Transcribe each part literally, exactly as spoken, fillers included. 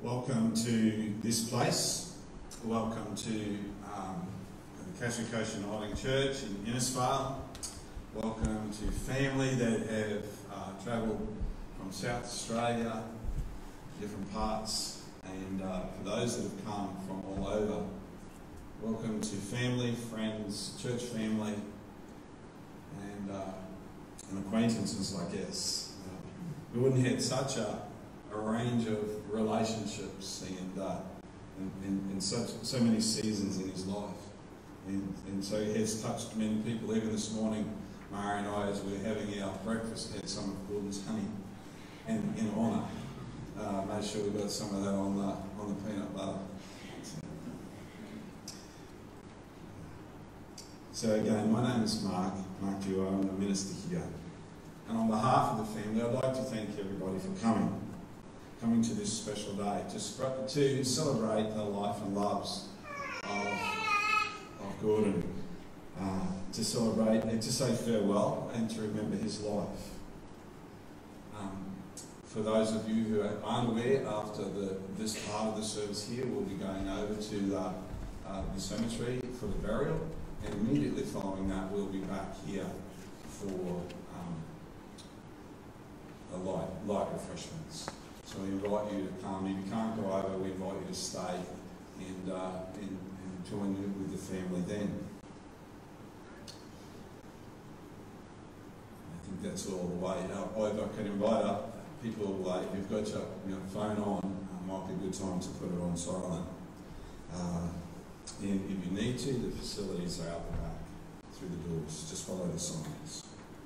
Welcome to this place. Welcome to um, the Catholic Ocean Island Church in Innisfail. Welcome to family that have uh, travelled from South Australia, different parts, and uh, for those that have come from all over. Welcome to family, friends, church family, and, uh, and acquaintances, I guess. Uh, we wouldn't have such a a range of relationships and, uh, and, and, and such, so many seasons in his life. And, and so he has touched many people. Even this morning, Mara and I, as we were having our breakfast, had some of Gordon's honey. And in honour, uh, made sure we got some of that on the, on the peanut butter. So again, my name is Mark, Mark Duo, I'm the minister here. And on behalf of the family, I'd like to thank everybody for coming. coming to this special day to, to celebrate the life and loves of, of Gordon, uh, to celebrate and to say farewell and to remember his life. Um, for those of you who aren't aware, after the, this part of the service here, we'll be going over to the, uh, the cemetery for the burial, and immediately following that we'll be back here for um, a light, light refreshments. So we invite you to come. If you can't go over, we invite you to stay and, uh, and, and join you with the family then. I think that's all the way. Uh, if I could invite up people, uh, if you've got your, your phone on, uh, might be a good time to put it on silent. Uh, and if you need to, the facilities are out the back through the doors. Just follow the signs.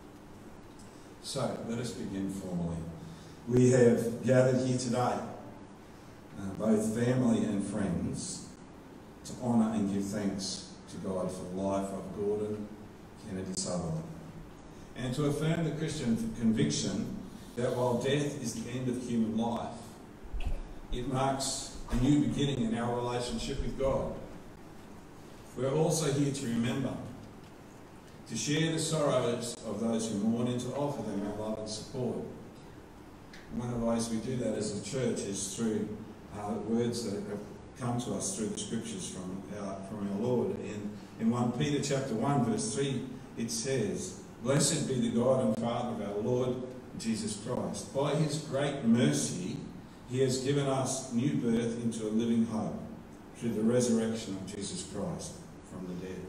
So let us begin formally. We have gathered here today, uh, both family and friends, to honour and give thanks to God for the life of Gordon Kennedy Sutherland, and to affirm the Christian conviction that while death is the end of human life, it marks a new beginning in our relationship with God. We are also here to remember, to share the sorrows of those who mourn, and to offer them our love and support. One of the ways we do that as a church is through uh, words that have come to us through the scriptures from our, from our Lord. In, in First Peter chapter one, verse three, it says, "Blessed be the God and Father of our Lord Jesus Christ. By his great mercy, he has given us new birth into a living hope through the resurrection of Jesus Christ from the dead."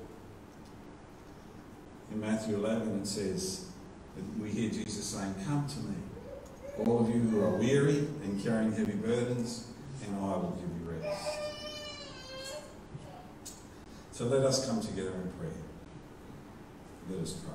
In Matthew eleven, it says, that we hear Jesus saying, "Come to me, all of you who are weary and carrying heavy burdens, and I will give you rest." So let us come together in prayer. Let us pray.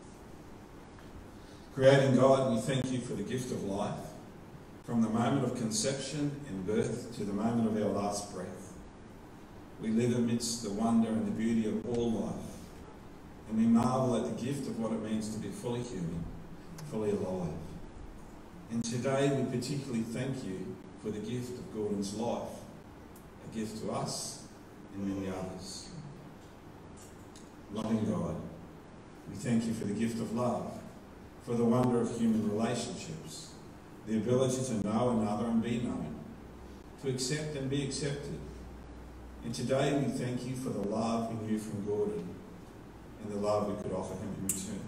Creating God, we thank you for the gift of life, from the moment of conception and birth to the moment of our last breath. We live amidst the wonder and the beauty of all life, and we marvel at the gift of what it means to be fully human, fully alive. And today we particularly thank you for the gift of Gordon's life, a gift to us and many others. Loving God, we thank you for the gift of love, for the wonder of human relationships, the ability to know another and be known, to accept and be accepted. And today we thank you for the love we knew from Gordon and the love we could offer him in return.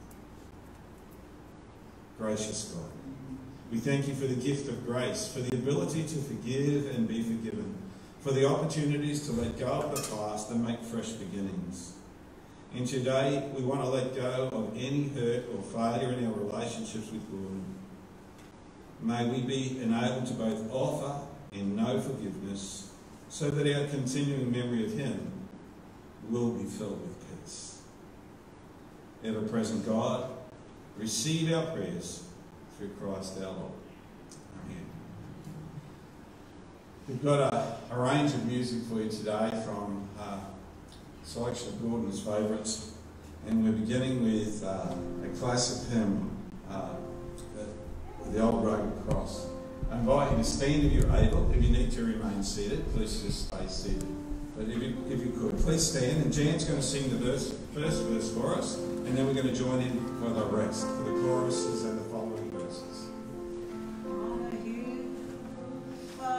Gracious God, we thank you for the gift of grace, for the ability to forgive and be forgiven, for the opportunities to let go of the past and make fresh beginnings. And today we want to let go of any hurt or failure in our relationships with Gordon. May we be enabled to both offer and know forgiveness, so that our continuing memory of him will be filled with peace. Ever-present God, receive our prayers through Christ our Lord. Amen. We've got a, a range of music for you today from uh, a selection of Gordon's favourites, and we're beginning with uh, a classic hymn, uh, the, the Old Rugged Cross. I invite you to stand if you're able. If you need to remain seated, please just stay seated. But if you, if you could, please stand, and Jan's going to sing the verse, first verse for us, and then we're going to join in for the rest, for the choruses and the following verses. Honor you, Father.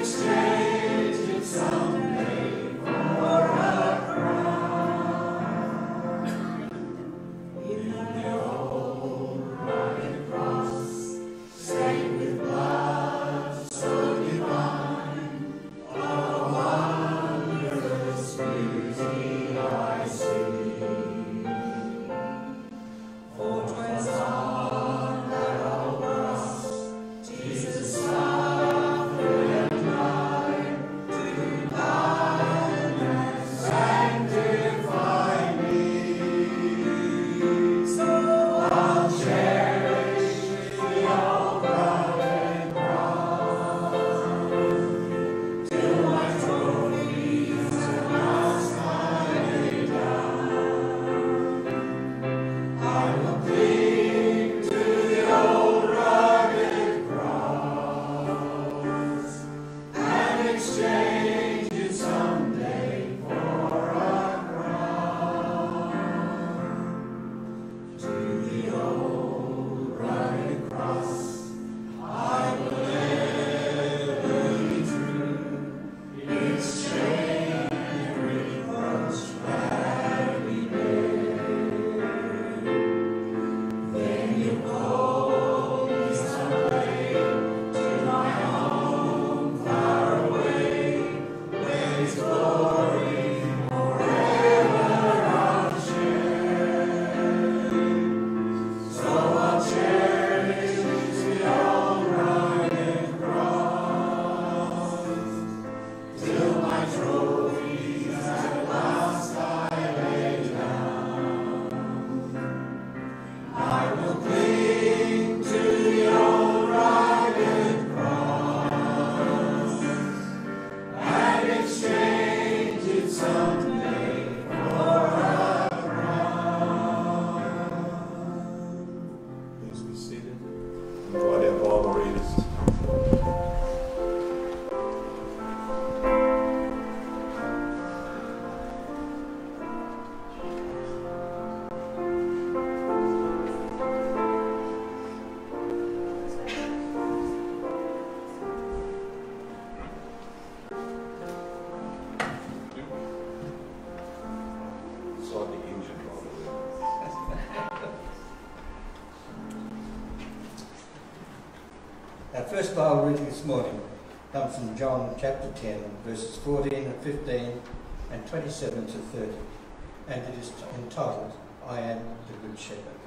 Our first Bible reading this morning comes from John chapter ten, verses fourteen and fifteen and twenty-seven to thirty, and it is entitled, I am the Good Shepherd.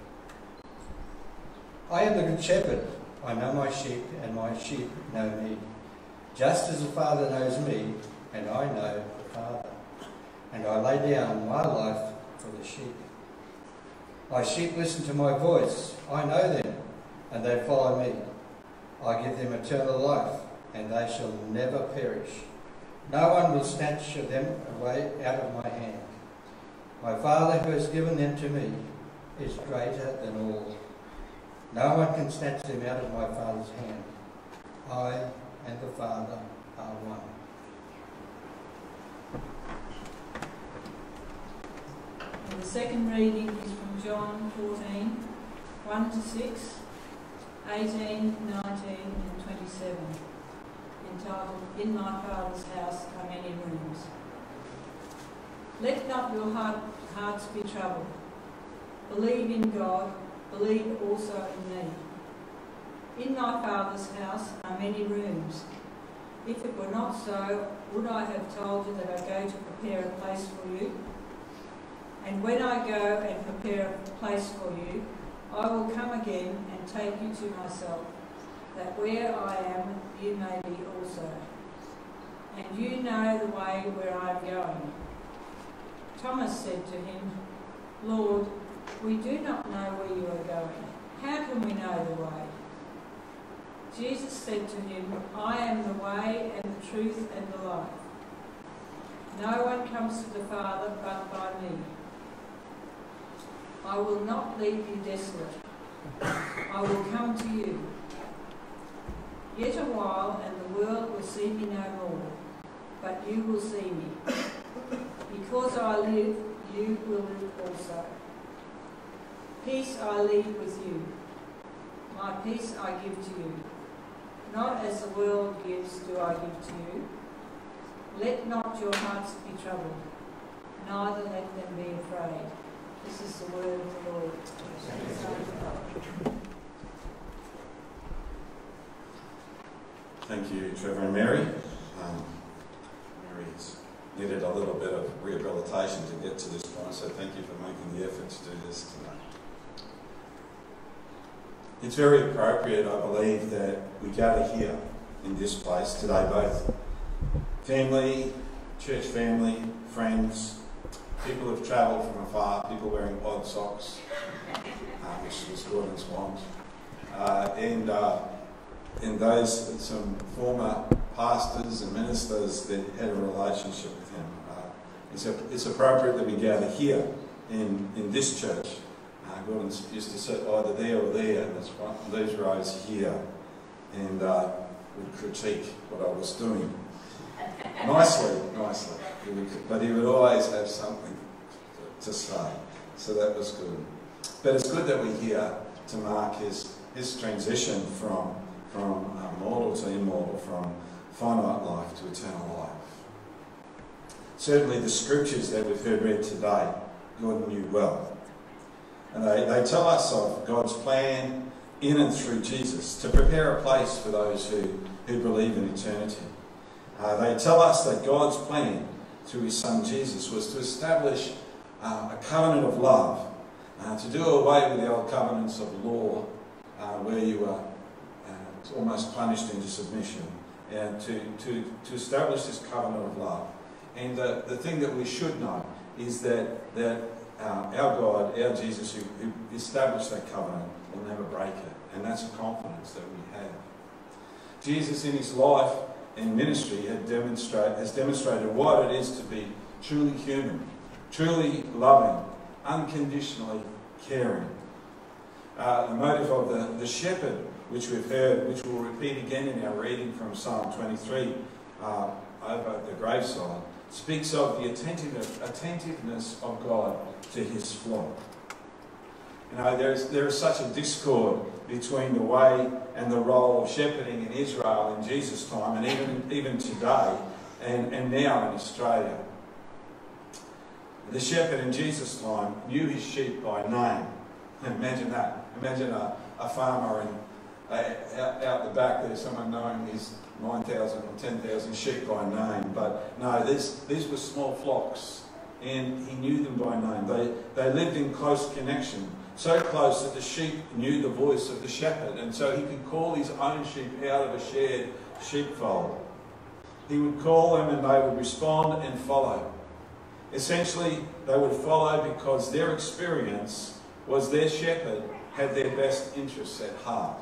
I am the Good Shepherd. I know my sheep, and my sheep know me, just as the Father knows me, and I know the Father. And I lay down my life for the sheep. My sheep listen to my voice. I know them, and they follow me. I give them eternal life, and they shall never perish. No one will snatch them away out of my hand. My Father who has given them to me is greater than all. No one can snatch them out of my Father's hand. I and the Father are one. And the second reading is from John fourteen, one to six, eighteen, nineteen and twenty-seven, entitled, In My Father's House Are Many Rooms. Let not your heart, hearts be troubled. Believe in God, believe also in me. In my Father's house are many rooms. If it were not so, would I have told you that I go to prepare a place for you? And when I go and prepare a place for you, I will come again and take you to myself, that where I am, you may be also. And you know the way where I am going. Thomas said to him, Lord, we do not know where you are going. How can we know the way? Jesus said to him, I am the way and the truth and the life. No one comes to the Father but by me. I will not leave you desolate. I will come to you. Yet a while, and the world will see me no more, but you will see me. Because I live, you will live also. Peace I leave with you. My peace I give to you. Not as the world gives do I give to you. Let not your hearts be troubled, neither let them be afraid. This is the word of the Lord. Thank you, Trevor and Mary. Um, Mary's needed a little bit of rehabilitation to get to this point, so thank you for making the effort to do this tonight. It's very appropriate, I believe, that we gather here in this place today, both family, church family, friends, people who've travelled from afar, people wearing odd socks, uh, which was Gordon's want, uh, and, uh, and those, some former pastors and ministers that had a relationship with him. Uh, it's, a, it's appropriate that we gather here in, in this church. Uh, Gordon used to sit either there or there, and there's one of these rows here, and uh, would critique what I was doing. Nicely, nicely. He would, but he would always have something to, to say, so that was good. But it's good that we're here to mark his, his transition from, from uh, mortal to immortal, from finite life to eternal life. Certainly the scriptures that we've heard read today, God knew well. And they, they tell us of God's plan in and through Jesus to prepare a place for those who, who believe in eternity. Uh, they tell us that God's plan through his son Jesus was to establish uh, a covenant of love, uh, to do away with the old covenants of law uh, where you were uh, almost punished into submission, and to, to, to establish this covenant of love. And uh, the thing that we should know is that, that uh, our God, our Jesus, who, who established that covenant, will never break it. And that's a confidence that we have. Jesus in his life and ministry had demonstrate, has demonstrated what it is to be truly human, truly loving, unconditionally caring. Uh, the motive of the, the shepherd, which we've heard, which we'll repeat again in our reading from Psalm twenty-three, uh, over at the graveside, speaks of the attentiveness, attentiveness of God to his flock. You know, there is, there is such a discord between the way and the role of shepherding in Israel in Jesus' time, and even, even today, and, and now in Australia. The shepherd in Jesus' time knew his sheep by name. Imagine that. Imagine a, a farmer in, uh, out, out the back there, someone knowing his nine thousand or ten thousand sheep by name. But no, these, these were small flocks, and he knew them by name. They, they lived in close connection. So close that the sheep knew the voice of the shepherd, and so he could call his own sheep out of a shared sheepfold. He would call them and they would respond and follow. Essentially, they would follow because their experience was their shepherd had their best interests at heart.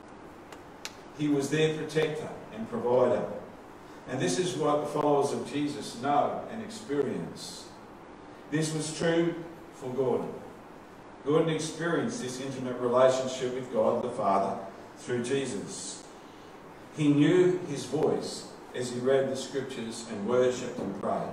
He was their protector and provider. And this is what the followers of Jesus know and experience. This was true for Gordon. Gordon experienced this intimate relationship with God the Father through Jesus. He knew his voice as he read the scriptures and worshipped and prayed.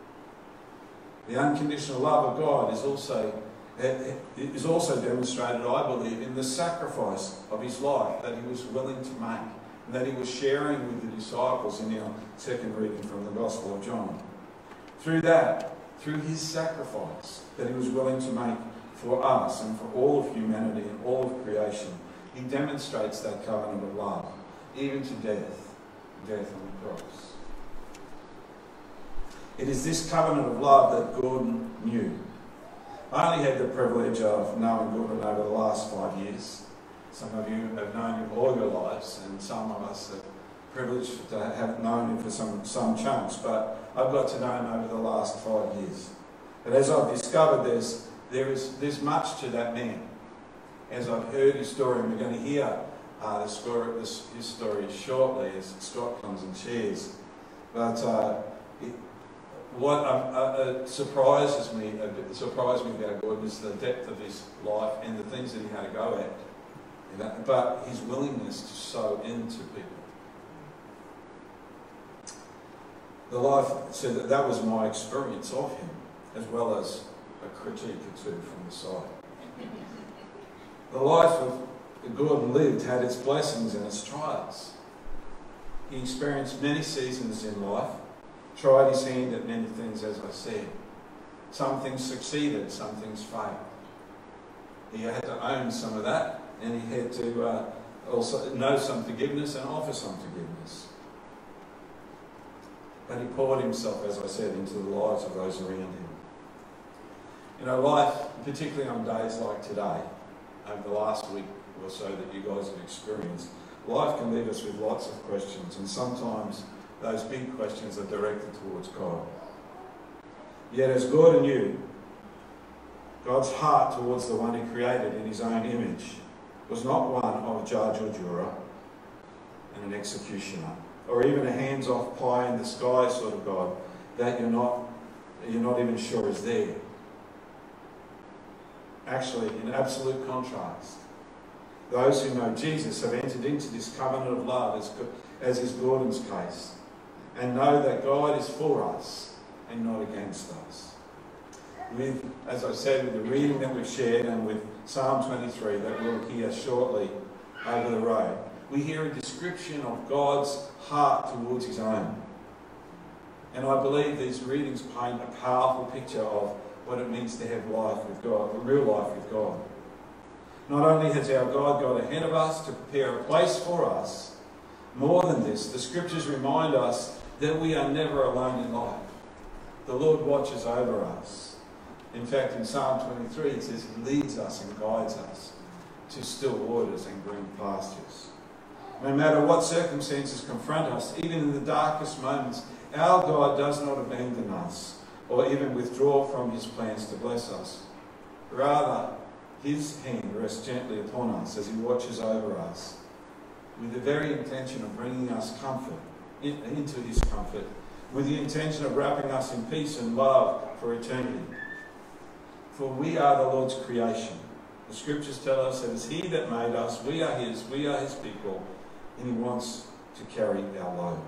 The unconditional love of God is also, is also demonstrated, I believe, in the sacrifice of his life that he was willing to make, and that he was sharing with the disciples in our second reading from the Gospel of John. Through that, through his sacrifice that he was willing to make for us and for all of humanity and all of creation, he demonstrates that covenant of love, even to death, death on the cross. It is this covenant of love that Gordon knew. I only had the privilege of knowing Gordon over the last five years. Some of you have known him all your lives, and some of us are privileged to have known him for some, some chunks, but I've got to know him over the last five years. But as I've discovered, there's There is there's much to that man. As I've heard his story, and we're going to hear uh, the story, this, his story shortly as Scott comes and shares. But uh, it, what um, uh, uh, surprises me, uh, surprised me about Gordon is the depth of his life and the things that he had to go at. You know, but his willingness to sow into people. The life, so that, that was my experience of him, as well as a critique or two from the side. The life of Gordon lived had its blessings and its trials. He experienced many seasons in life, tried his hand at many things, as I said. Some things succeeded, some things failed. He had to own some of that, and he had to uh, also know some forgiveness and offer some forgiveness. But he poured himself, as I said, into the lives of those around him. You know, life, particularly on days like today, over the last week or so that you guys have experienced, life can leave us with lots of questions, and sometimes those big questions are directed towards God. Yet as God knew, God's heart towards the one he created in his own image was not one of a judge or juror and an executioner, or even a hands-off pie in the sky sort of God that you're not, you're not even sure is there. Actually, in absolute contrast, those who know Jesus have entered into this covenant of love, as, as is Gordon's case, and know that God is for us and not against us. With, as I said, with the reading that we've shared and with Psalm twenty-three that we'll hear shortly over the road, we hear a description of God's heart towards his own. And I believe these readings paint a powerful picture of what it means to have life with God, a real life with God. Not only has our God gone ahead of us to prepare a place for us, more than this, the scriptures remind us that we are never alone in life. The Lord watches over us. In fact, in Psalm twenty-three, it says he leads us and guides us to still waters and green pastures. No matter what circumstances confront us, even in the darkest moments, our God does not abandon us or even withdraw from his plans to bless us. Rather, his hand rests gently upon us as he watches over us, with the very intention of bringing us comfort, in, into his comfort, with the intention of wrapping us in peace and love for eternity. For we are the Lord's creation. The scriptures tell us that it's he that made us, we are his, we are his people, and he wants to carry our load.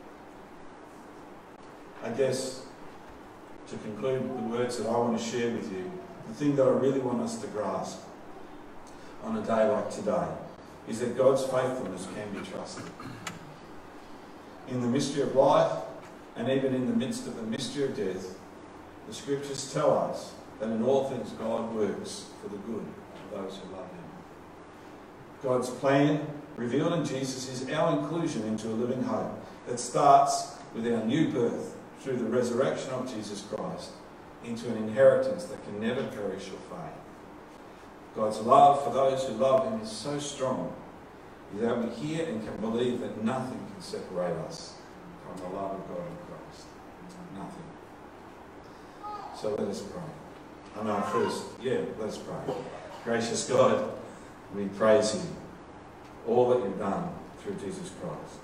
I guess, to conclude the words that I want to share with you, the thing that I really want us to grasp on a day like today is that God's faithfulness can be trusted. In the mystery of life, and even in the midst of the mystery of death, the scriptures tell us that in all things God works for the good of those who love him. God's plan, revealed in Jesus, is our inclusion into a living hope that starts with our new birth through the resurrection of Jesus Christ into an inheritance that can never perish or fade. God's love for those who love him is so strong that we hear and can believe that nothing can separate us from the love of God in Christ. Nothing. So let us pray. I know first, yeah, let's pray. Gracious God, we praise you, all that you've done through Jesus Christ.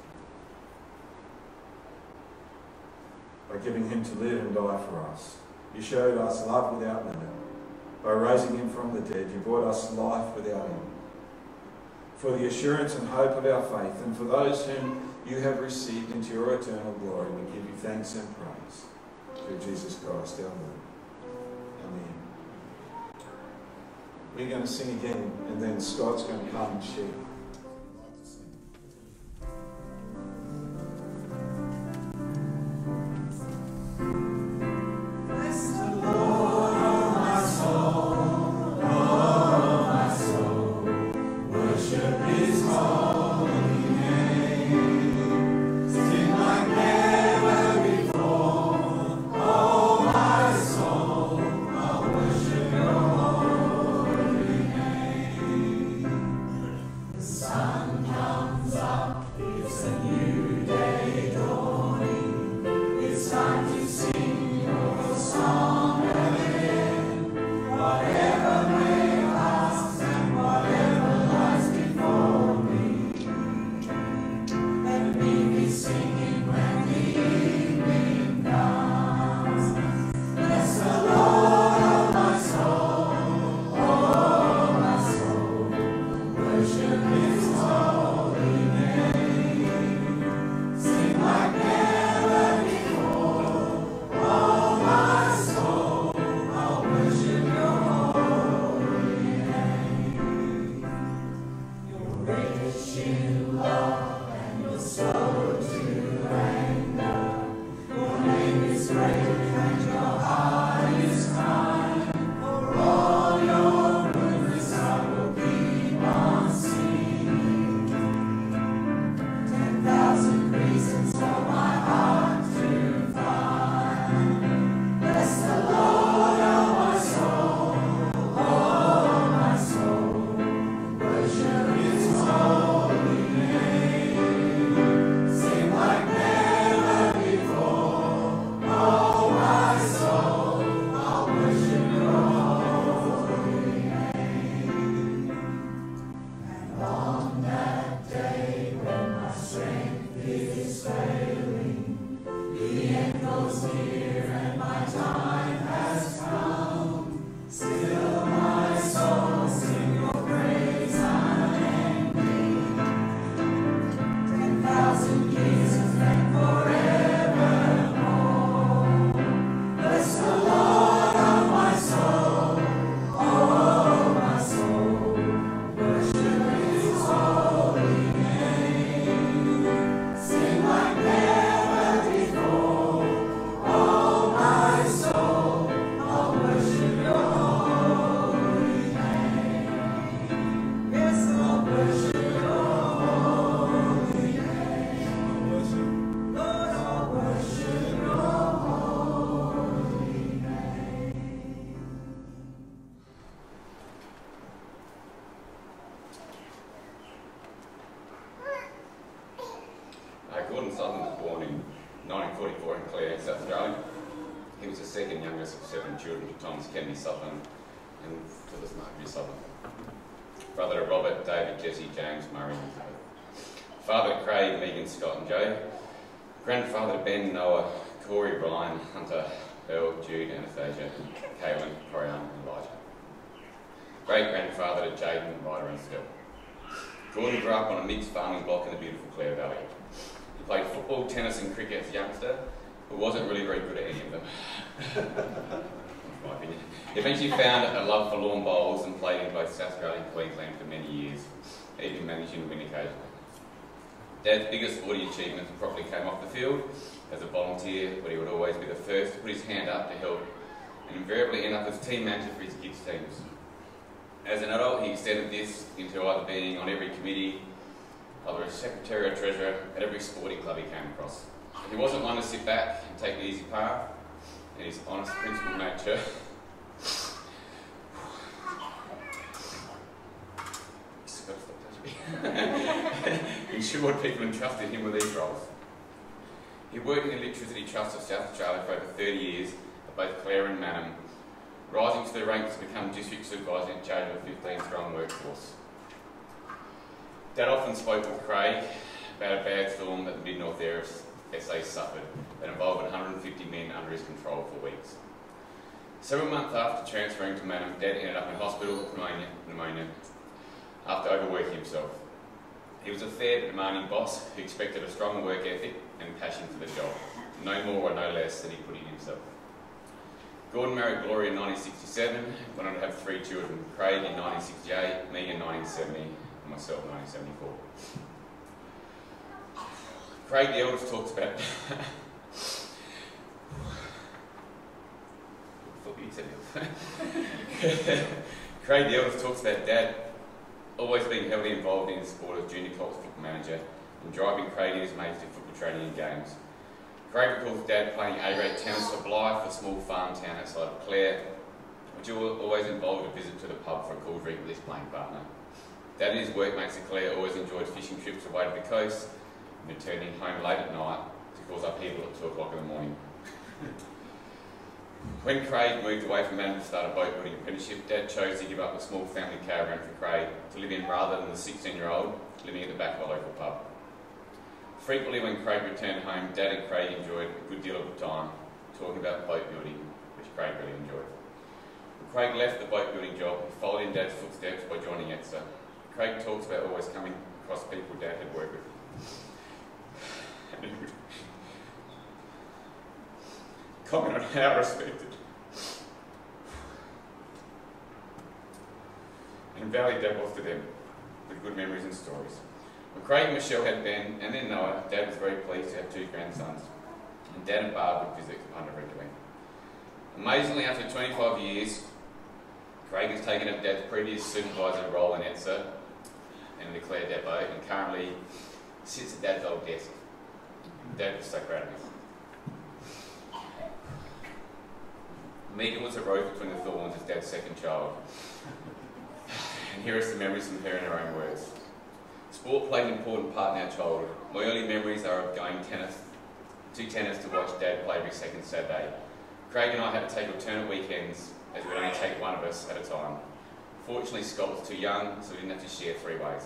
By giving him to live and die for us, you showed us love without limit. By raising him from the dead, you brought us life without end. For the assurance and hope of our faith, and for those whom you have received into your eternal glory, we give you thanks and praise. Through Jesus Christ our Lord. Amen. We're going to sing again, and then Scott's going to come and share. Yes. Gordon Sutherland was born in nineteen forty-four in Clare, South Australia. He was the second youngest of seven children to Thomas Kennedy Sutherland and Phyllis Marjorie Sutherland. Brother to Robert, David, Jesse, James, Murray and Elizabeth. Father to Craig, Megan, Scott and Joe. Grandfather to Ben, Noah, Corey, Brian, Hunter, Earl, Jude, Anastasia, Caitlin, Corianne and Elijah. Great-grandfather to Jaden, Ryder and Stell. Gordon grew up on a mixed farming block in the beautiful Clare Valley. He played football, tennis and cricket as a youngster, but wasn't really very good at any of them. In my opinion. He eventually found a love for lawn bowls and played in both South Australia and Queensland for many years, even managing to win occasionally. Dad's biggest sporting achievements probably came off the field as a volunteer, but he would always be the first to put his hand up to help and invariably end up as team manager for his kids' teams. As an adult, he extended this into either being on every committee, either as secretary or treasurer at every sporting club he came across. He wasn't one to sit back and take the easy path, and his honest, principled nature ensured people entrusted him with these roles. He worked in the Electricity Trust of South Australia for over thirty years at both Clare and Mannum, rising to the ranks to become district supervisor in charge of a fifteen strong workforce. Dad often spoke with Craig about a bad storm that the Mid-North area of S A suffered that involved one hundred fifty men under his control for weeks. Several months after transferring to Mannum, Dad ended up in hospital with pneumonia, pneumonia after overworking himself. He was a fair but demanding boss who expected a strong work ethic and passion for the job, no more or no less than he put in himself. Gordon married Gloria in nineteen sixty-seven, went on to have three children, Craig in nineteen sixty-eight, me in nineteen seventy, and myself in nineteen seventy-four. Craig the eldest talks about Craig the eldest talks about Dad always being heavily involved in the sport as junior Colts football manager and driving Craig and his mates to football training and games. Craig recalls Dad playing A-grade tennis for Blythe, a small farm town outside of Clare, which always involved a visit to the pub for a cool drink with his playing partner. Dad and his workmates at Clare always enjoyed fishing trips away to the coast and returning home late at night to cause upheaval at two o'clock in the morning. When Craig moved away from Mannum to start a boat building apprenticeship, Dad chose to give up a small family caravan for Craig to live in rather than the sixteen-year-old living at the back of a local pub. Frequently when Craig returned home, Dad and Craig enjoyed a good deal of the time talking about boat building, which Craig really enjoyed. When Craig left the boat building job, he followed in Dad's footsteps by joining ETSA. Craig talks about always coming across people Dad had worked with. And he would comment on how respected and valued Dad was to them, with good memories and stories. When Craig and Michelle had Ben and then Noah, Dad was very pleased to have two grandsons, and Dad and Barb would visit Kapunda regularly. Amazingly, after twenty-five years, Craig has taken up Dad's previous supervisor role in ETSA and the Clare Depot, and currently sits at Dad's old desk. Dad was so proud of him. Megan was a rose between the thorns as Dad's second child. And here are some memories from her in her own words. Sport played an important part in our childhood. My early memories are of going tennis, to tennis to watch Dad play every second Saturday. Craig and I had to take alternate weekends as we would only take one of us at a time. Fortunately, Scott was too young, so we didn't have to share three ways.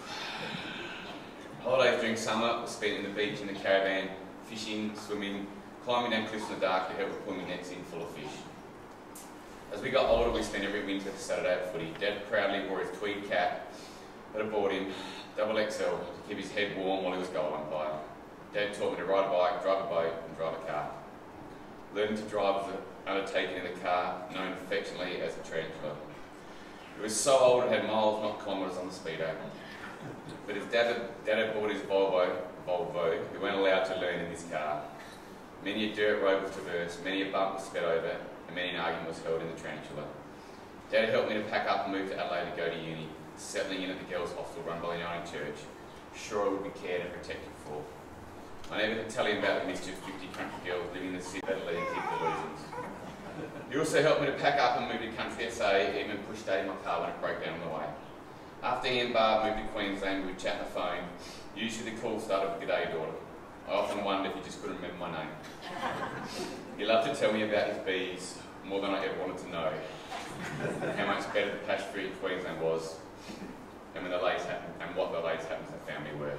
Holidays during summer were spent in the beach in the caravan, fishing, swimming, climbing down cliffs in the dark to help with pulling nets in full of fish. As we got older, we spent every winter Saturday at footy. Dad proudly wore his tweed cap that I bought him, double X L, to keep his head warm while he was goal umpire. Dad taught me to ride a bike, drive a boat and drive a car. Learning to drive was an undertaking in the car, known affectionately as a tarantula. It was so old it had miles, not kilometres on the speedo. But his dad had, dad had bought his Volvo, Volvo, we weren't allowed to learn in this car. Many a dirt road was traversed, many a bump was sped over, and many an argument was held in the tarantula. Dad helped me to pack up and move to Adelaide to go to uni, settling in at the girls' hostel run by the Uniting Church. Sure I would be cared and protected for. I never could tell him about the mischief fifty country girls living in the city that lead to delusions. He also helped me to pack up and move to country S A, even pushed Dad in my car when it broke down on the way. After he and Barb moved to Queensland, we would chat on the phone. Usually the call started with "G'day, daughter." I often wondered if he just couldn't remember my name. He loved to tell me about his bees, more than I ever wanted to know. How much better the pasture in Queensland was, and when the lakes happened, and what the lakes happened to the family were.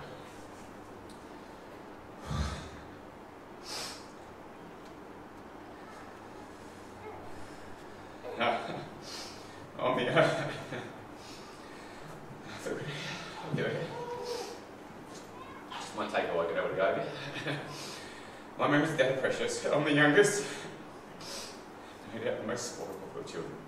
On the uh, just might take a while to get able to go a bit. My memories of Dad are precious. I'm the youngest. No doubt the most spoiled of the children.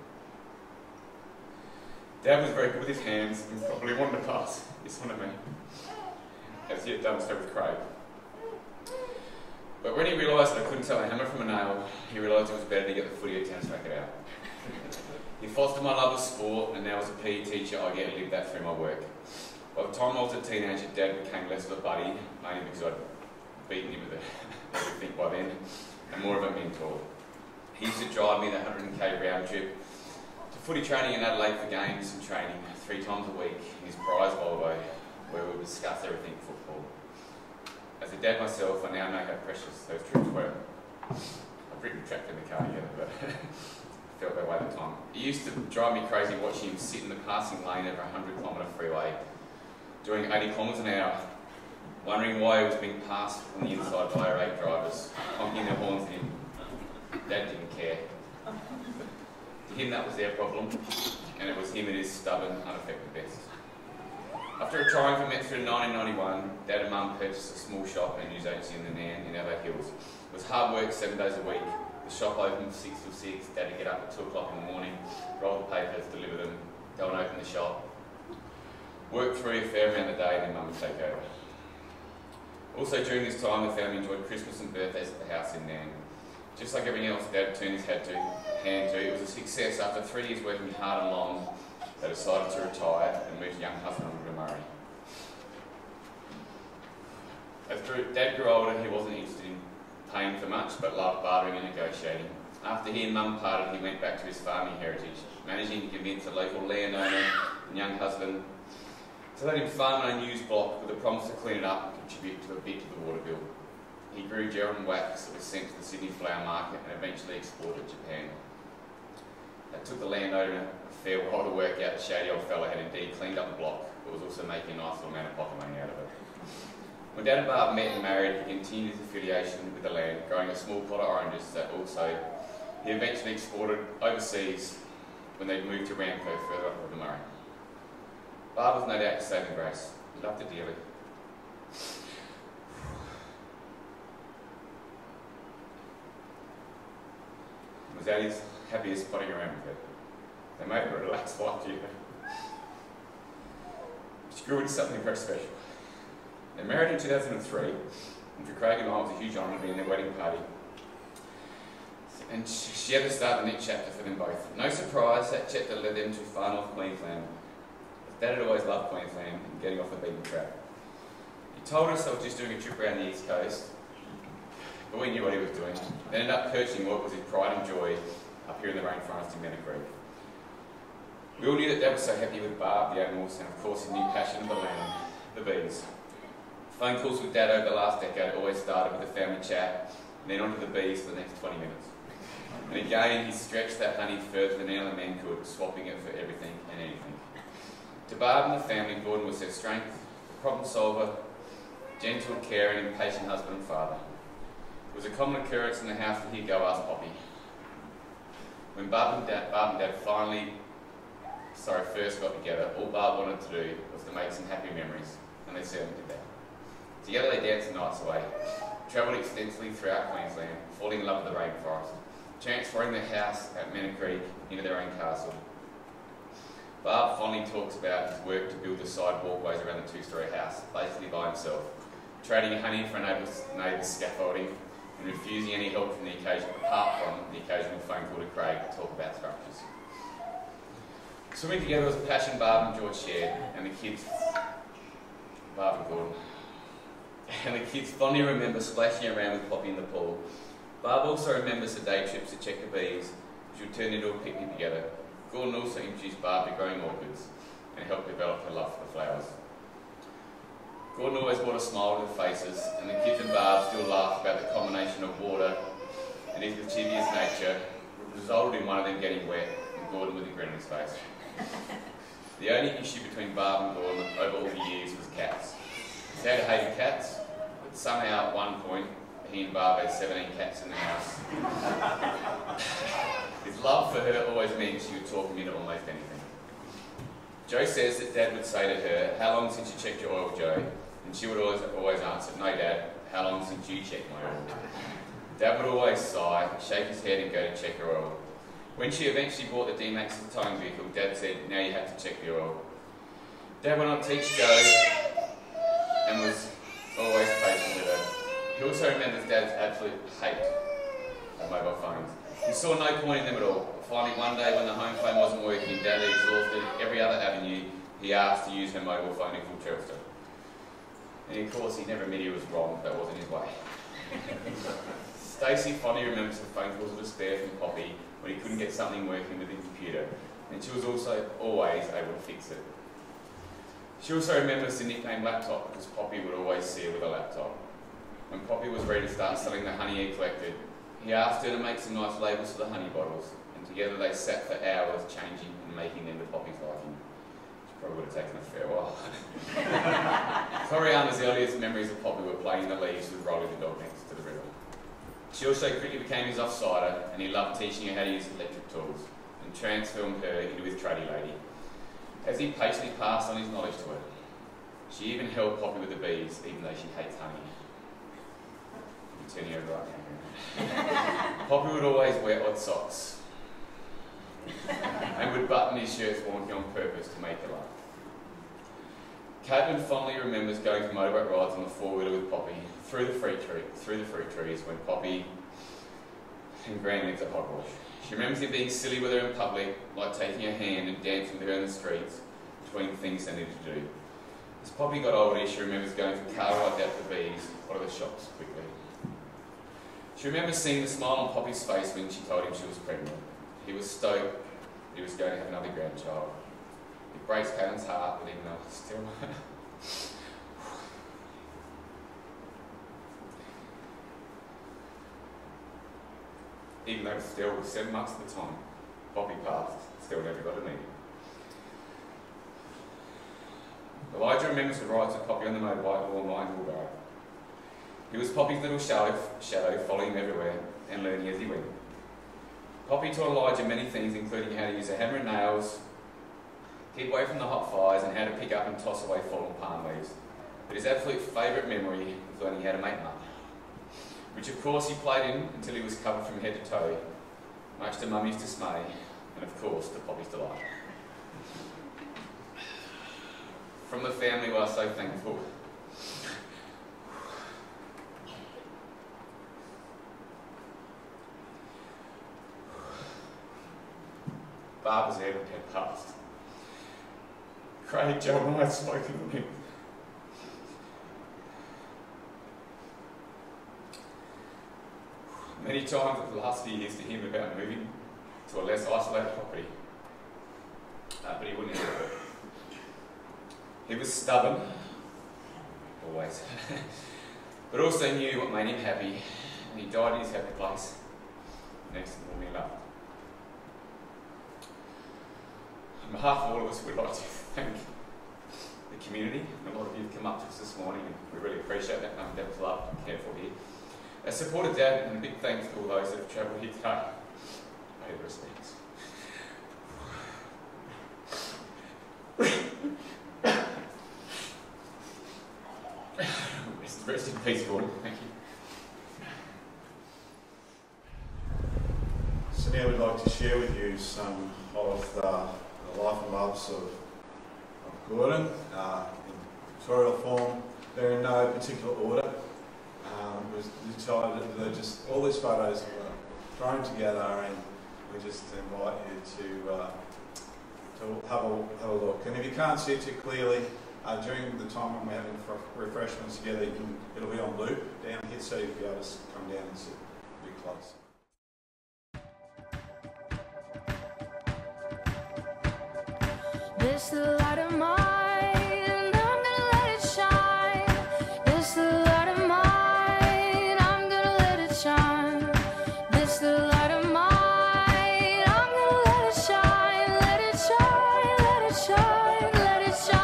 Dad was very good with his hands and probably wanted to pass this on to me, as he had done so with Craig. But when he realised that I couldn't tell a hammer from a nail, he realised it was better to get the footy at town to smack it out. He fostered my love of sport, and now as a P E teacher I get to live that through my work. By the time I was a teenager, Dad became less of a buddy, mainly because I'd beaten him with everything by then, and more of a mentor. He used to drive me the one hundred K round trip to footy training in Adelaide for games and training three times a week in his prize Volvo, where we would discuss everything football. As a dad myself, I now know how precious those trips were. I've written track in the car together, but I felt that way at the time. It used to drive me crazy watching him sit in the passing lane over a one hundred kilometre freeway, doing eighty kilometres an hour, wondering why he was being passed on the inside by our eight drivers, honking their horns at him. Dad didn't care. To him that was their problem, and it was him at his stubborn, unaffected best. After retiring from Metro in nineteen ninety-one, Dad and Mum purchased a small shop and news agency in the Nan in Adelaide Hills. It was hard work seven days a week. The shop opened six till six, Dad would get up at two o'clock in the morning, roll the papers, deliver them, go and open the shop. Work through a fair amount of the day, and then Mum would take over. Also during this time, the family enjoyed Christmas and birthdays at the house in Nan. Just like everything else Dad turned his head to, hand to, it was a success. After three years working hard and long, they decided to retire and move to young husband to Murray. As Dad grew older, he wasn't interested in paying for much, but loved bartering and negotiating. After he and Mum parted, he went back to his farming heritage, managing to convince a local landowner and young husband to let him farm an unused block with a promise to clean it up and contribute to a bit to the water bill. He grew Geraldton wax that was sent to the Sydney flower market and eventually exported to Japan. That took the landowner a fair while to work out the shady old fellow had indeed cleaned up the block, but was also making a nice little amount of pocket money out of it. When Dad and Barb met and married, he continued his affiliation with the land, growing a small plot of oranges that also he eventually exported overseas when they moved to Ramco further up the Murray. Barb was no doubt his saving grace. He loved it dearly. Was at his happiest putting around with her. They made her a relaxed life together. She grew into something very special. They married in two thousand three, and for Craig and I it was a huge honour to be in their wedding party. And she had to start the next chapter for them both. No surprise, that chapter led them to far north Queensland. Dad had always loved Queensland and getting off the beaten track. He told us they were just doing a trip around the east coast, but we knew what he was doing. They ended up purchasing what was his pride and joy up here in the rainforest in Mena Creek. We all knew that Dad was so happy with Barb, the animals, and of course his new passion of the land, the bees. Phone calls with Dad over the last decade always started with a family chat, and then on to the bees for the next twenty minutes. And again, he stretched that honey further than any other man could, swapping it for everything and anything. To Barb and the family, Gordon was their strength, problem solver, gentle, caring and patient husband and father. It was a common occurrence in the house to hear "Go Ask Poppy." When Barb and Dad, Barb and Dad finally, sorry, first got together, all Barb wanted to do was to make some happy memories, and they certainly did that. Together they danced the nights away, travelled extensively throughout Queensland, falling in love with the rainforest, transferring their house at Manor Creek into their own castle. Barb fondly talks about his work to build the side walkways around the two-storey house, basically by himself, trading honey for a neighbour's, neighbour's scaffolding, and refusing any help from the occasion, apart from the occasional phone call to Craig to talk about structures. Swimming together was a passion Barb and George shared, and the kids, Barb and Gordon, and the kids fondly remember splashing around with Poppy in the pool. Barb also remembers the day trips to check the bees, which would turn into a picnic together. Gordon also introduced Barb to growing orchids and helped develop her love for the flowers. Gordon always brought a smile to their faces, and the kids and Barb still laugh about the combination of water and his mischievous nature resulted in one of them getting wet and Gordon with a grin on his face. The only issue between Barb and Gordon over all the years was cats. He had hated cats, but somehow at one point he and Barb had seventeen cats in the house. His love for her always meant she would talk him into almost anything. Jo says that Dad would say to her, "How long since you checked your oil, Jo?" And she would always, always answer, "No, Dad, how long since you checked my oil?" Dad would always sigh, shake his head and go to check her oil. When she eventually bought the D-Max towing vehicle, Dad said, "Now you have to check the oil." Dad went on to teach Jo and was always patient with her. He also remembers Dad's absolute hate of mobile phones. He saw no point in them at all. Finally, one day when the home phone wasn't working, Dad had exhausted every other avenue, he asked to use her mobile phone in full Telstra. And of course, he never admitted he was wrong, that wasn't his way. Stacey fondly remembers the phone calls of despair from Poppy when he couldn't get something working with the computer, and she was also always able to fix it. She also remembers the nickname laptop because Poppy would always see her with a laptop. When Poppy was ready to start selling the honey he collected, he asked her to make some nice labels for the honey bottles, and together they sat for hours changing and making them to Poppy's liking. She probably would have taken a fair while. Coriana's earliest memories of Poppy were playing in the leaves with Rolly the dog next to the river. She also quickly became his offsider, and he loved teaching her how to use electric tools, and transformed her into his tradie lady. As he patiently passed on his knowledge to her, she even helped Poppy with the bees, even though she hates honey. I'm turning over right now. Poppy would always wear odd socks, and would button his shirts wanting on purpose to make her laugh. Caitlin fondly remembers going for motorbike rides on the four-wheeler with Poppy through the fruit tree, through the fruit trees when Poppy and Gran lived at Hogwash. She remembers him being silly with her in public, like taking her hand and dancing with her in the streets between things they needed to do. As Poppy got older, she remembers going for car rides out to bees or to the shops quickly. She remembers seeing the smile on Poppy's face when she told him she was pregnant. He was stoked that he was going to have another grandchild. It breaks Caitlin's heart, but even though it's still... even though still was seven months at the time, Poppy passed, still never got a meeting. Elijah remembers the rides with Poppy on the motorbike or mine wheelbarrow. He was Poppy's little shadow, shadow, following him everywhere and learning as he went. Poppy taught Elijah many things, including how to use a hammer and nails, keep away from the hot fires, and how to pick up and toss away fallen palm leaves. But his absolute favourite memory was learning how to make mud, which of course he played in until he was covered from head to toe, much to Mummy's dismay, and of course to Poppy's delight. From the family we are so thankful. Barb was there when Dad passed. Craig, Jo and I had spoken to him. Many times over the last few years to him about moving to a less isolated property, uh, but he wouldn't hear of it. He was stubborn, always, but also knew what made him happy, and he died in his happy place, next to the woman he loved. On behalf of all of us, we'd like to thank the community. A lot of you have come up to us this morning, and we really appreciate that. Um, that was loved and cared for here. As supported Dad, and a big thanks to all those that have travelled here today. Pay the respects. rest, rest in peace, Gordon. Thank you. So now we'd like to share with you some of uh, the life and loves of, of Gordon uh, in pictorial form. They're in no particular order. Um, we decided that just all these photos were thrown together, and we just invite you to uh, to have a have a look. And if you can't see it too clearly, uh, during the time when we're having refreshments together, you can, it'll be on loop down here, so you'll be able to come down and sit a bit close. This the light of mine, and I'm gonna let it shine. This the light of mine, I'm gonna let it shine. This the light of mine, I'm gonna let it shine. Let it shine, let it shine, let it shine.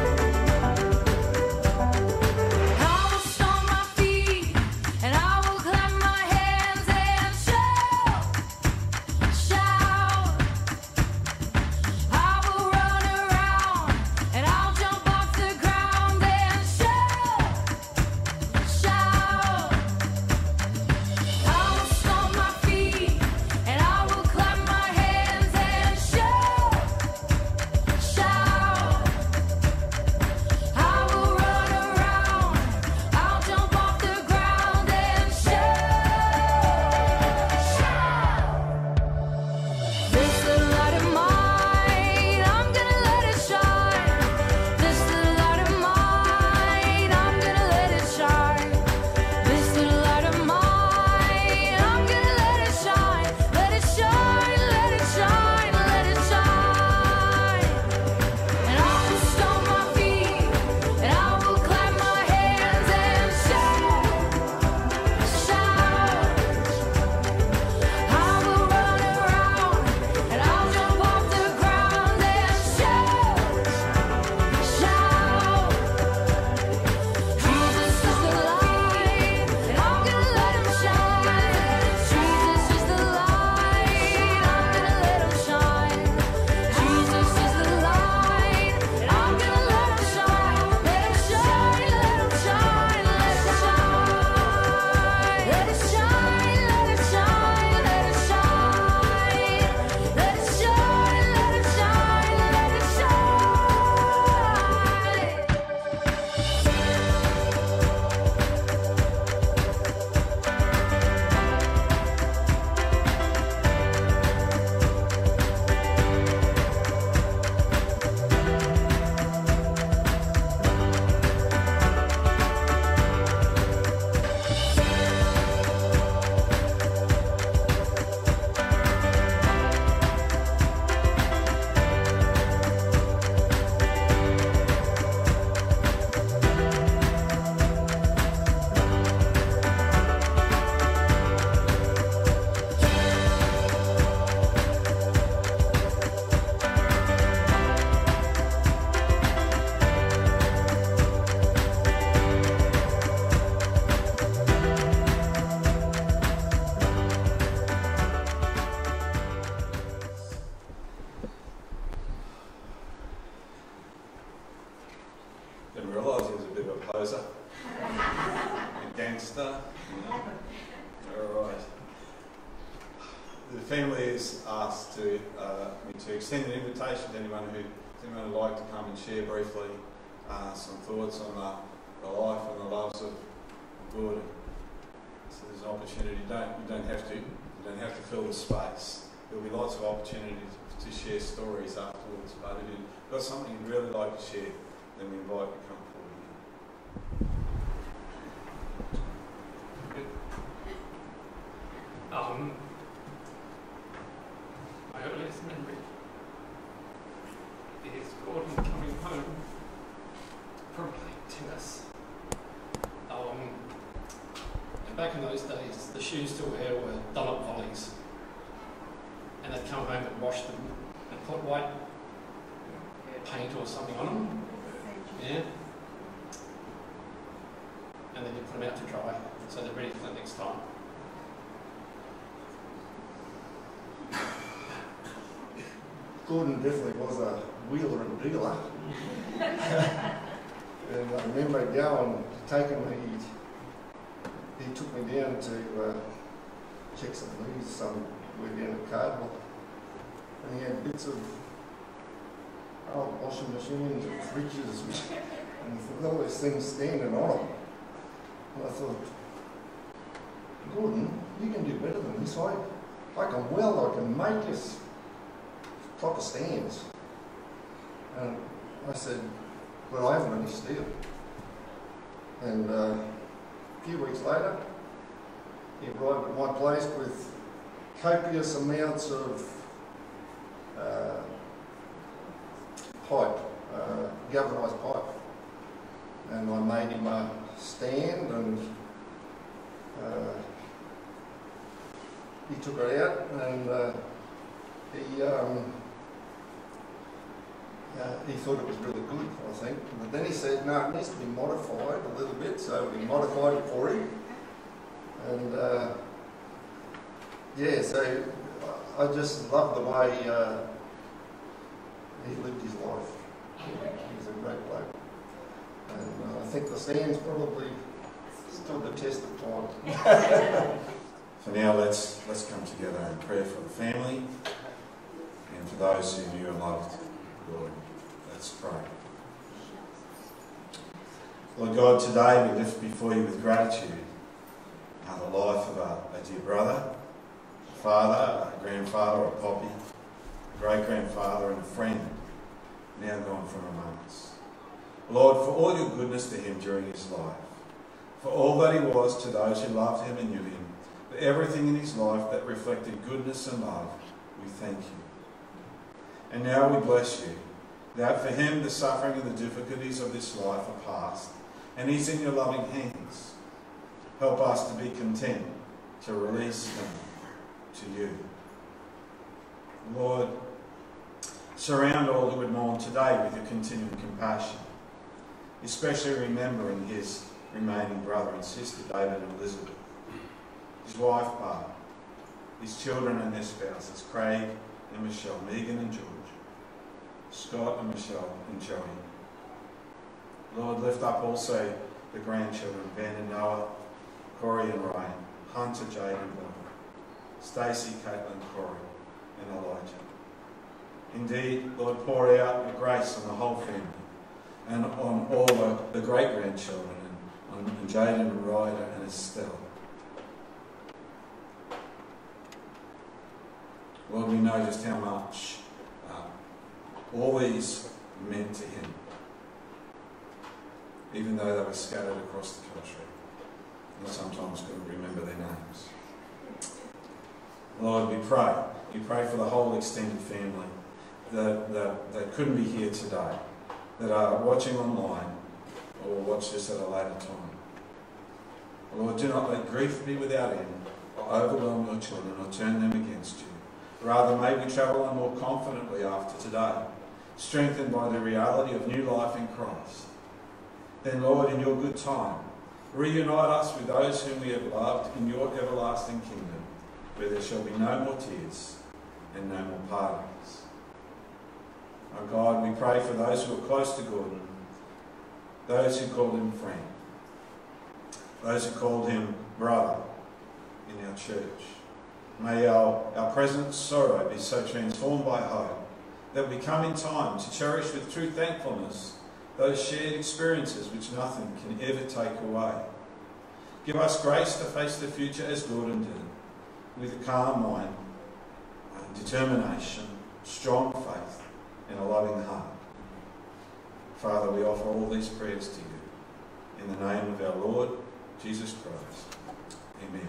And I will clap family is asked to, uh, me to extend an invitation to anyone who, anyone who'd like to come and share briefly uh, some thoughts on the, the life and the loves of Gordon. So there's an opportunity. You don't, you don't have to. You don't have to fill the space. There'll be lots of opportunities to share stories afterwards. But if you've got something you'd really like to share, then we invite you to come forward. Um, my earliest memory is Gordon coming home from playing tennis. Um, and back in those days, the shoes to wear were Dunlop volleys, and they'd come home and wash them and put white paint or something on them. Yeah. And then you put them out to dry, so they're ready for the next time. Gordon definitely was a wheeler and dealer. And I remember going, taking me, he, he took me down to uh, check some leaves somewhere down at Cardinal. And he had bits of old washing machines and fridges and all these things standing on them. And I thought, Gordon, you can do better than this. I, I can weld, I can make this proper stands. And I said, well, I haven't any steel. And uh, a few weeks later, he arrived at my place with copious amounts of uh, pipe, uh, galvanised pipe. And I made him a stand, and uh, he took it out, and uh, he um, uh, he thought it was really good, I think. But then he said, no, it needs to be modified a little bit, so we modified it for him. And uh, yeah, so I just love the way uh, he lived his life. He's a great bloke. And uh, I think the stands probably stood the test of time. For now, let's let's come together in prayer for the family and for those who knew and loved Gordon. Let's pray. Lord God, today we lift before you with gratitude uh, the life of a, a dear brother, a father, a grandfather, a poppy, a great-grandfather and a friend, now gone from among us. Lord, for all your goodness to him during his life, for all that he was to those who loved him and knew him, for everything in his life that reflected goodness and love, we thank you. And now we bless you, that for him the suffering and the difficulties of this life are past, and he's in your loving hands. Help us to be content to release him to you. Lord, surround all who would mourn today with your continuing compassion, especially remembering his remaining brother and sister, David and Elizabeth, his wife, Barb, his children and their spouses, Craig and Michelle, Megan and George, Scott and Michelle and Joey. Lord, lift up also the grandchildren, Ben and Noah, Corey and Ryan, Hunter, Jade and Bob, Stacey, Caitlin, Corey and Elijah. Indeed, Lord, pour out your grace on the whole family and on all the, the great-grandchildren, and on Jaden and Ryder and Estelle. Lord, we know just how much uh, all these meant to him, even though they were scattered across the country. And sometimes couldn't remember their names. Lord, we pray. We pray for the whole extended family that, that, that couldn't be here today, that are watching online or will watch this at a later time. Lord, do not let grief be without end, or overwhelm your children, or turn them against you. Rather, may we travel on more confidently after today, strengthened by the reality of new life in Christ. Then, Lord, in your good time, reunite us with those whom we have loved in your everlasting kingdom, where there shall be no more tears and no more partings. Oh God, we pray for those who are close to Gordon, those who called him friend, those who called him brother in our church, May our, our present sorrow be so transformed by hope that we come in time to cherish with true thankfulness those shared experiences which nothing can ever take away. Give us grace to face the future as Gordon did, with a calm mind, determination, strong faith, and a loving heart. Father, we offer all these prayers to you. In the name of our Lord, Jesus Christ. Amen.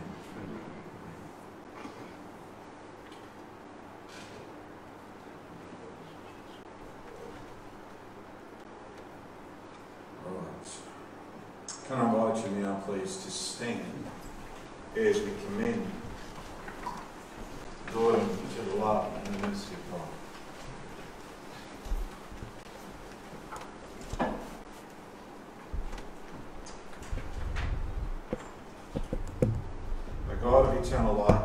Right. Can I invite you now, please, to stand as we commend Gordon to the love and the mercy of God. God of eternal life,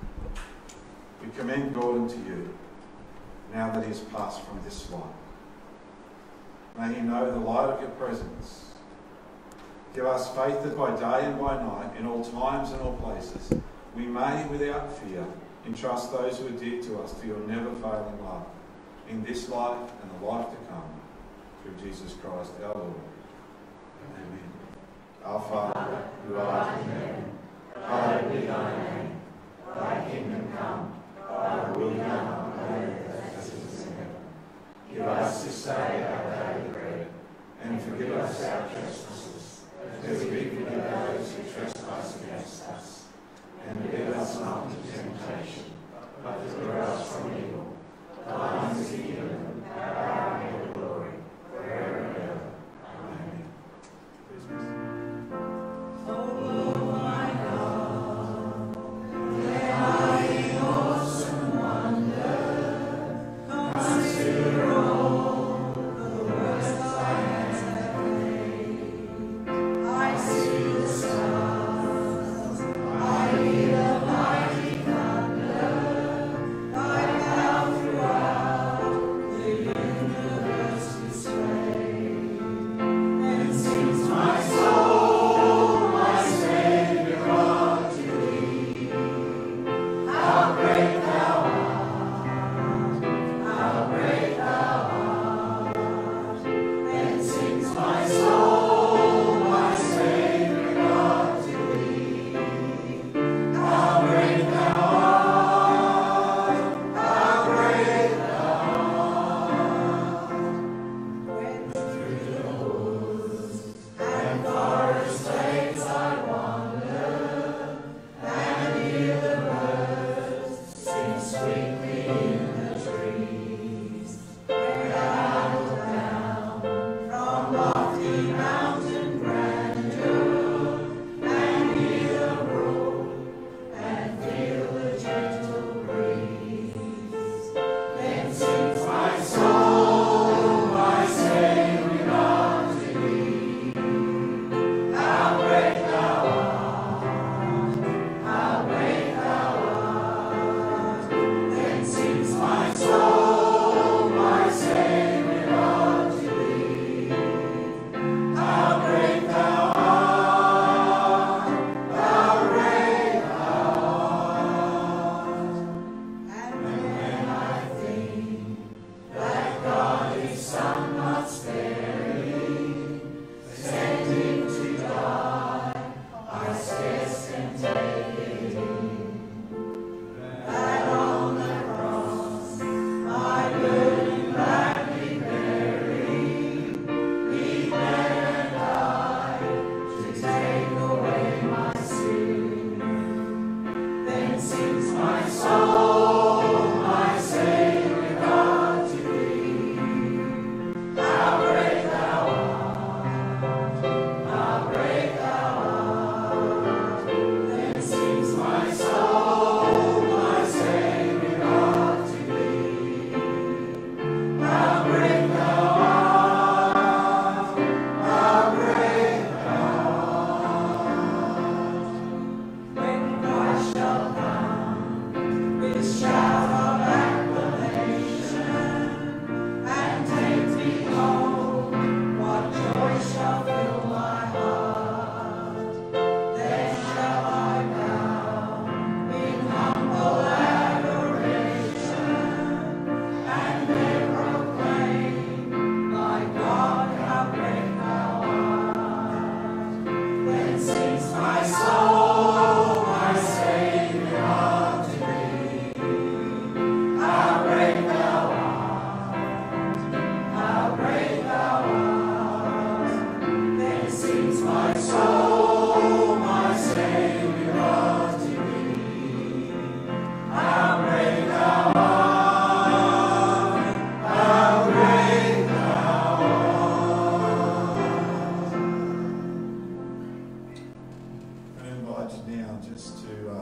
we commend Gordon to you now that he has passed from this life. May he know the light of your presence. Give us faith that by day and by night, in all times and all places, we may, without fear, entrust those who are dear to us to your never-failing love, in this life and the life to come, through Jesus Christ our Lord. Amen. Our Father, who art in heaven, hallowed be thy name. Thy kingdom come, thy will be done on earth as it is in heaven. Give us this day our daily bread, and forgive us our trespasses, as we forgive those who trespass against us. And lead us not into temptation, but deliver us from evil. Thine is the kingdom, the power, and the glory, forever and ever. Amen. Please be seated. When I shall come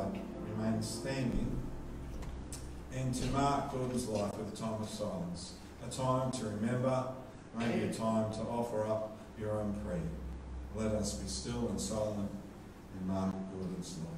remain standing and to mark Gordon's life with a time of silence, a time to remember, maybe a time to offer up your own prayer. Let us be still and silent and mark Gordon's life.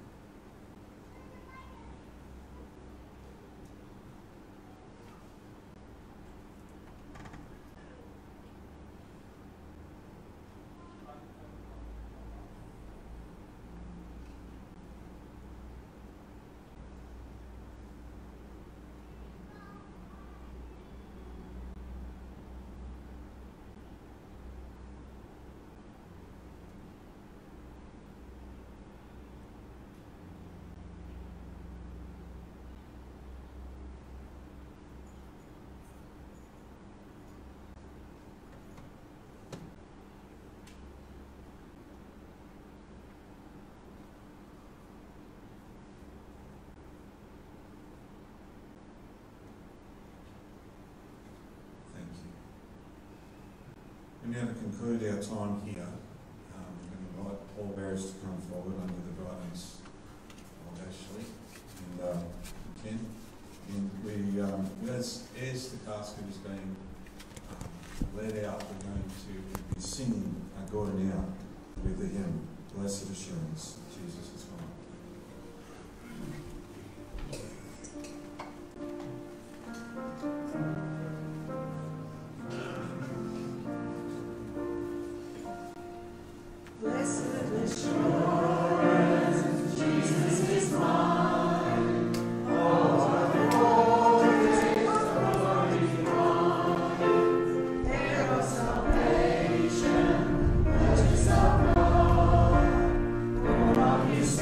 And now to conclude our time here, um, I'm going to invite Paul Barris to come forward under the guidance of Ashley and um, Ken. And we, um, as, as the casket is being um, led out, we're going to be singing uh, Gordon out with the hymn, Blessed Assurance, Jesus is mine. Salvation, purchase of God, born of His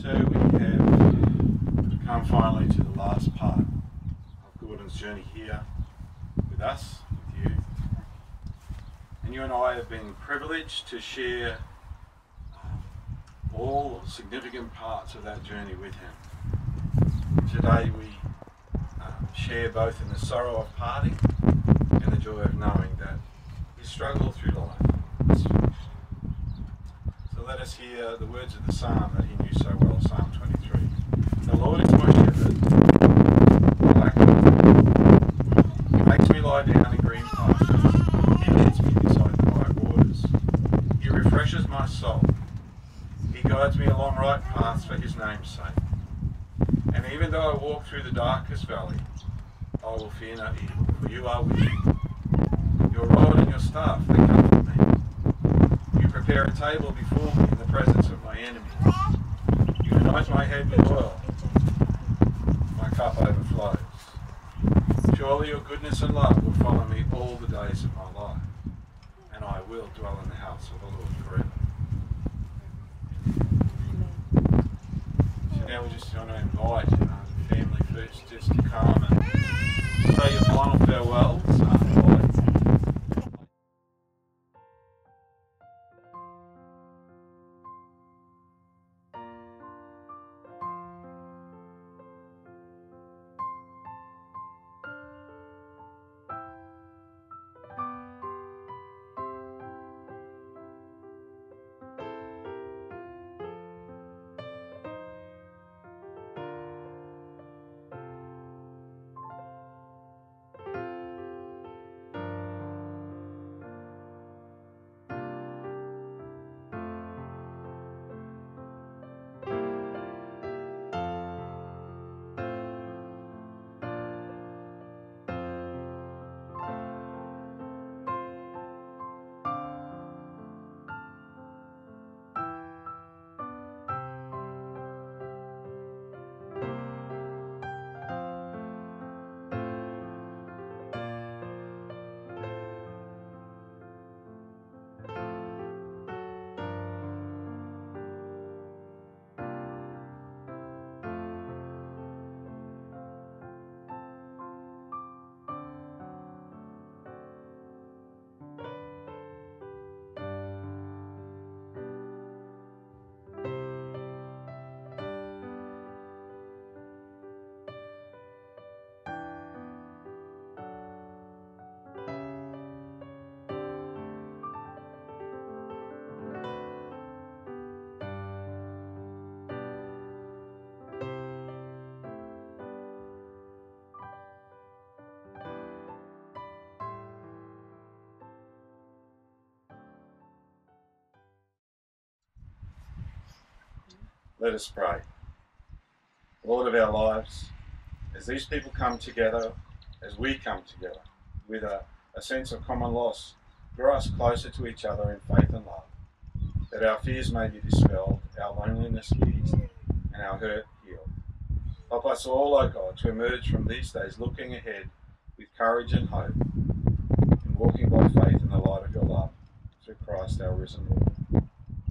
So we have come finally to the last part of Gordon's journey here with us, with you. And you and I have been privileged to share um, all significant parts of that journey with him. Today we uh, share both in the sorrow of parting and the joy of knowing that his struggle through life is finished. So let us hear the words of the psalm that he knew so well, Psalm twenty-three. The Lord is my shepherd, I lack nothing. He makes me lie down in green pastures. He leads me beside quiet waters. He refreshes my soul. He guides me along right paths for his name's sake. And even though I walk through the darkest valley, I will fear no evil, for you are with me. Your rod and your staff, they comfort me. You prepare a table before me in the presence of my enemies. You anoint my head with oil. My cup overflows. Surely your goodness and love will follow me all the days of my life, and I will dwell in the house of the Lord forever. So now we just want to invite uh, the family first just to come and say your final farewells. Uh, Let us pray. Lord of our lives, as these people come together, as we come together with a, a sense of common loss, draw us closer to each other in faith and love, that our fears may be dispelled, our loneliness eased, and our hurt healed. Help us all, O God, to emerge from these days looking ahead with courage and hope, and walking by faith in the light of your love, through Christ our risen Lord.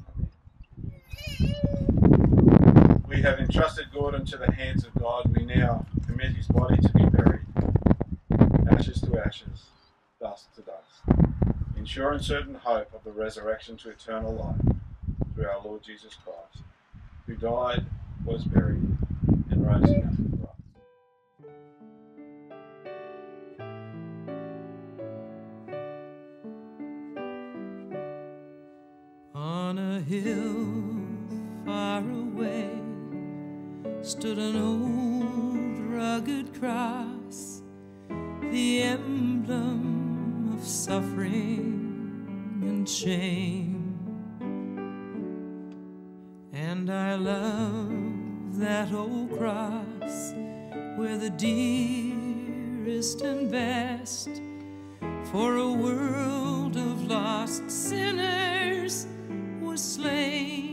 We have entrusted Gordon to the hands of God. We now commit his body to be buried, ashes to ashes, dust to dust, in sure and certain hope of the resurrection to eternal life through our Lord Jesus Christ, who died, was buried, and rose again for us. On a hill far away stood an old rugged cross, the emblem of suffering and shame. And I love that old cross where the dearest and best for a world of lost sinners was slain.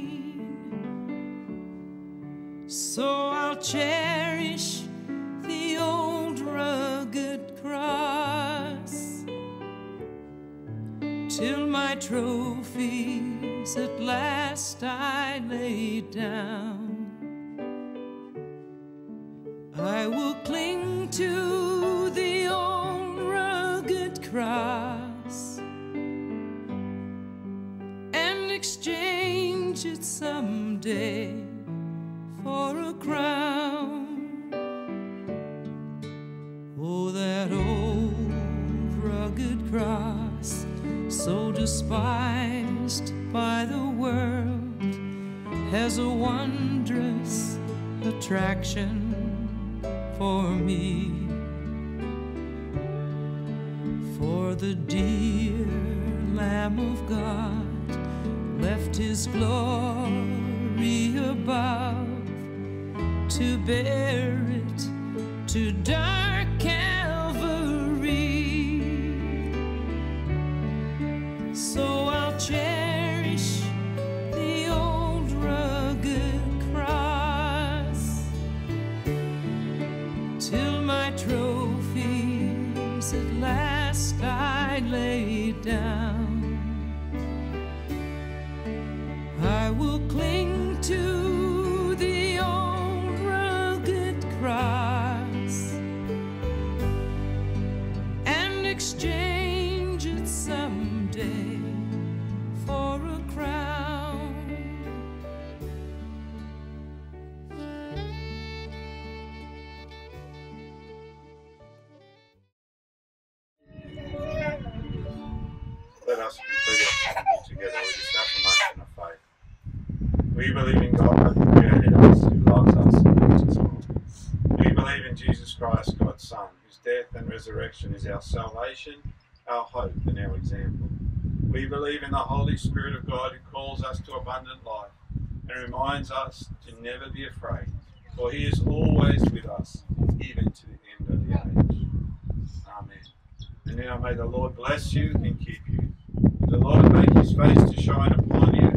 So I'll cherish the old rugged cross till my trophies at last I lay down. I will cling to the old rugged cross and exchange it someday for a crown. Oh, that old rugged cross, so despised by the world, has a wondrous attraction for me. For the dear Lamb of God left his glory above to bear it to dark Calvary. So I'll cherish the old rugged cross till my trophies at last I lay down. I will cling to the old rugged cross and exchange it someday for a crown. Let us complete our ceremony together with this affirmation of faith. We believe in God who created us, who loves us and loves us all. We believe in Jesus Christ, God's Son, whose death and resurrection is our salvation, our hope and our example. We believe in the Holy Spirit of God who calls us to abundant life and reminds us to never be afraid, for he is always with us, even to the end of the age. Amen. And now may the Lord bless you and keep you. The Lord make his face to shine upon you